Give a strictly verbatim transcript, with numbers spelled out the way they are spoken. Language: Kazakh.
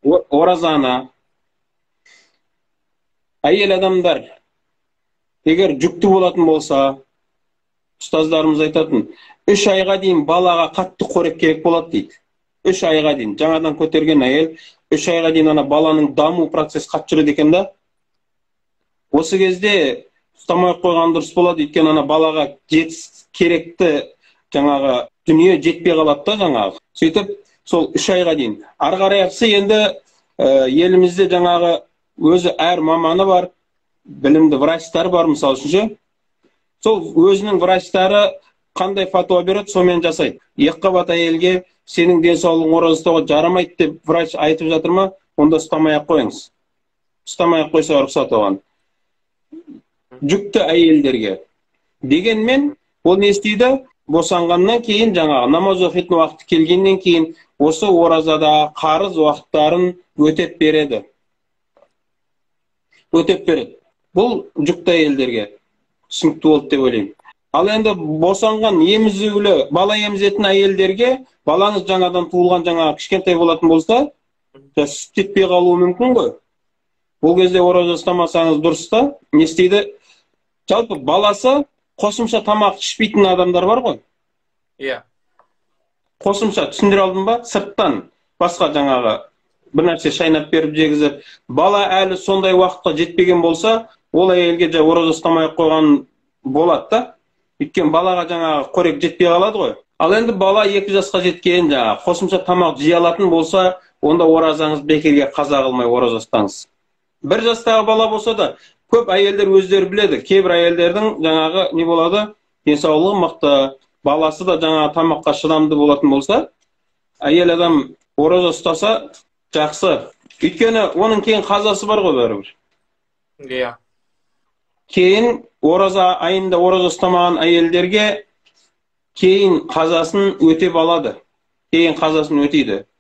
оразаны әйел адамдар егер жүкті болатын болса, ұстаздарымыз айтатын, үш айға дейін балаға қатты қорек керек болады дейді. Үш айға дейін. Жаңадан көтерген әйел, үш айға дейін ана баланың даму процесі қатты жүреді екен да. Осы кезде ұстамай қойған дұрыс болады, өйткені ана балаға керекті жаңағы дүние жетпей қалады да жаңағы. Сөйтіп, сол үш айға дейін. Ары қарайғысы енді елімізде жаңағы өзі әр маманы бар, білімді врачтар бар, мысалы үшін. Сол өзінің врачтары қандай фатуа береді, сонымен жасайды. Екіқабат әйелге сенің денсаулығың ораза ұстауға жарамайды деп врач айтып жатыр ма, онда ұстамай-ақ қойыңыз. Ұстамай-ақ қойса рұқсат оған. Жүкті әйелдерге. Дегенмен, ол не істейді? Босанғаннан кейін, жаңағы намаз оқитын уақыты келгеннен кейін, осы оразада қарыз уақыттарын өтеп береді. Өтеп береді. Бұл жүкті әйелдерге түсінікті болды деп ойлаймын. Ал енді босанған емізулі, бала емізетін әйелдерге, балаңыз жаңадан туылған жаңағы кішкентай болатын болса, сүт жетпей қалуы мүмкін ғой. Бұл кезде ораза ұстамасаңыз дұрыс та, не істейді? Жалпы баласы қосымша тамақ ішпейтін адамдар бар ғой. Иә. Қосымша түсіндіре алдым ба? Сырттан басқа жаңағы бір нәрсе шайнап беріп жегізіп, бала әлі сондай уақытқа жетпеген болса, ол әйелге жай ораза ұстамай қойған болады да. Өйткені балаға жаңағы қорек жетпей қалады ғой. Ал енді бала екі жасқа жеткен, жаңағы қосымша тамақ жей алатын болса, онда оразаңыз бекерге қаза қылмай ораза ұстаңыз. Бір жастағы бала болса да, көп әйелдер өздері біледі. Кейбір әйелдердің жаңағы не болады? Денсаулығы мықты, баласы да жаңағы тамаққа шыдамды болатын болса, әйел адам ораза ұстаса жақсы. Өйткені оның кейін қазасы бар ғой бәрібір. Иә. Кейін ораза айында ораза ұстамаған әйелдерге кейін қазасын өтеп алады. Кейін қазасын өтейді.